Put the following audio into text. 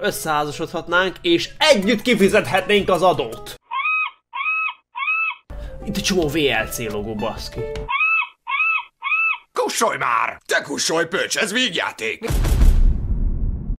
összeházasodhatnánk, és együtt kifizethetnénk az adót. Itt egy csomó VLC logó, baszki. Kussolj már! Te kussolj, pöcs, ez vígjáték!